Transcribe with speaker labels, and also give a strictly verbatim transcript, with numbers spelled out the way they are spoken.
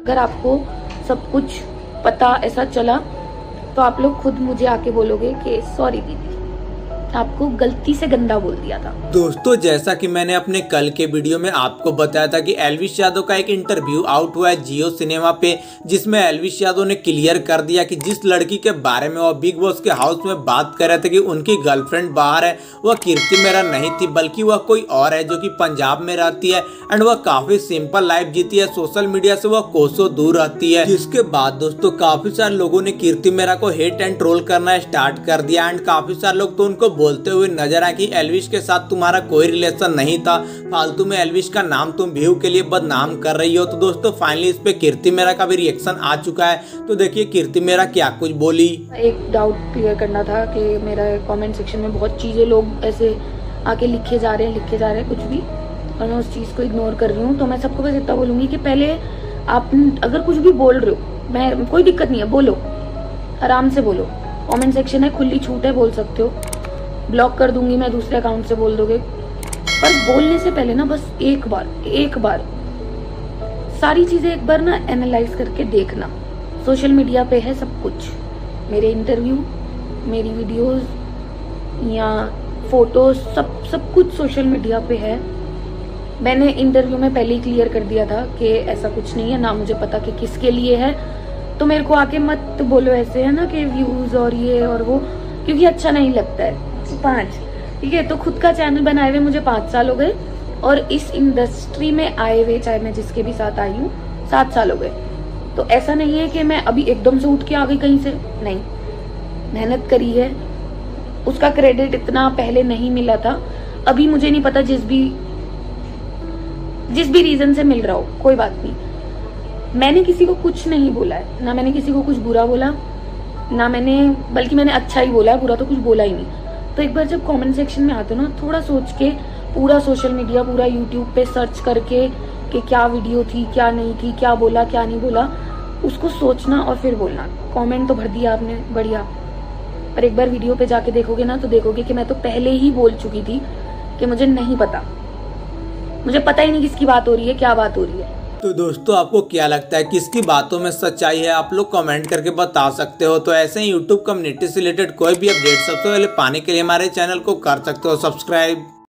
Speaker 1: अगर आपको सब कुछ पता ऐसा चला तो आप लोग खुद मुझे आके बोलोगे कि सॉरी दीदी, आपको गलती से गंदा बोल दिया था।
Speaker 2: दोस्तों जैसा कि मैंने अपने कल के वीडियो में आपको बताया था कि एल्विश यादव का एक इंटरव्यू आउट हुआ है जियो सिनेमा पे, जिसमें एल्विश यादव ने क्लियर कर दिया कि जिस लड़की के बारे में वो बिग बॉस के हाउस में बात कर रहे थे कि उनकी गर्लफ्रेंड बाहर है, वह कीर्ति मेहरा नहीं थी, बल्कि वह कोई और है जो कि पंजाब में रहती है एंड वह काफी सिंपल लाइफ जीती है, सोशल मीडिया से वह कोसों दूर रहती है। जिसके बाद दोस्तों काफी सारे लोगों ने कीर्ति मेहरा को हेट एंड ट्रोल करना स्टार्ट कर दिया एंड काफी सारे लोग तो उनको बोलते हुए नजर आए कि एल्विश के साथ तुम्हारा कोई रिलेशन नहीं था, फालतू में एल्विश का नाम तुम व्यू के लिए बदनाम कर रही हो। तो दोस्तों फाइनली इस पे कीर्ति मेहरा का भी रिएक्शन आ चुका है, तो देखिए कीर्ति मेहरा क्या कुछ बोली।
Speaker 1: एक डाउट क्लियर करना था कि मेरा कमेंट सेक्शन में बहुत चीजें लोग ऐसे आके लिखे जा रहे हैं लिखे जा रहे हैं कुछ भी, और मैं उस चीज को इग्नोर कर रही हूँ। तो मैं सबको बस इतना बोलूंगी कि पहले आप अगर कुछ भी बोल रहे हो, मैं कोई दिक्कत नहीं है, बोलो, आराम से बोलो, कमेंट सेक्शन है, खुली छूट है, बोल सकते हो, ब्लॉक कर दूंगी मैं, दूसरे अकाउंट से बोल दोगे, पर बोलने से पहले ना बस एक बार एक बार सारी चीजें एक बार ना एनालाइज करके देखना। सोशल मीडिया पे है सब कुछ, मेरे इंटरव्यू, मेरी वीडियोस या फोटोज, सब सब कुछ सोशल मीडिया पे है। मैंने इंटरव्यू में पहले ही क्लियर कर दिया था कि ऐसा कुछ नहीं है, ना मुझे पता कि किसके लिए है, तो मेरे को आके मत बोलो ऐसे है ना कि व्यूज और ये और वो, क्योंकि अच्छा नहीं लगता है। पाँच ठीक है, तो खुद का चैनल बनाए हुए मुझे पाँच साल हो गए और इस इंडस्ट्री में आए हुए, चाहे मैं जिसके भी साथ आई हूँ, सात साल हो गए। तो ऐसा नहीं है कि मैं अभी एकदम से उठ के आ गई कहीं से, नहीं, मेहनत करी है, उसका क्रेडिट इतना पहले नहीं मिला था, अभी मुझे नहीं पता, जिस भी जिस भी रीजन से मिल रहा हो, कोई बात नहीं। मैंने किसी को कुछ नहीं बोला है, ना मैंने किसी को कुछ बुरा बोला, ना मैंने, बल्कि मैंने अच्छा ही बोला है, बुरा तो कुछ बोला ही नहीं। तो एक बार जब कमेंट सेक्शन में आते हो ना, थोड़ा सोच के, पूरा सोशल मीडिया, पूरा यूट्यूब पे सर्च करके कि क्या वीडियो थी, क्या नहीं थी, क्या बोला, क्या नहीं बोला, उसको सोचना और फिर बोलना। कमेंट तो भर दिया आपने, बढ़िया, पर एक बार वीडियो पे जाके देखोगे ना तो देखोगे कि मैं तो पहले ही बोल चुकी थी कि मुझे नहीं पता, मुझे पता ही नहीं किसकी बात हो रही है, क्या बात हो रही है।
Speaker 2: तो दोस्तों आपको क्या लगता है किसकी बातों में सच्चाई है, आप लोग कमेंट करके बता सकते हो। तो ऐसे ही यूट्यूब कम्युनिटी से रिलेटेड कोई भी अपडेट सबसे पहले पाने के लिए हमारे चैनल को कर सकते हो सब्सक्राइब।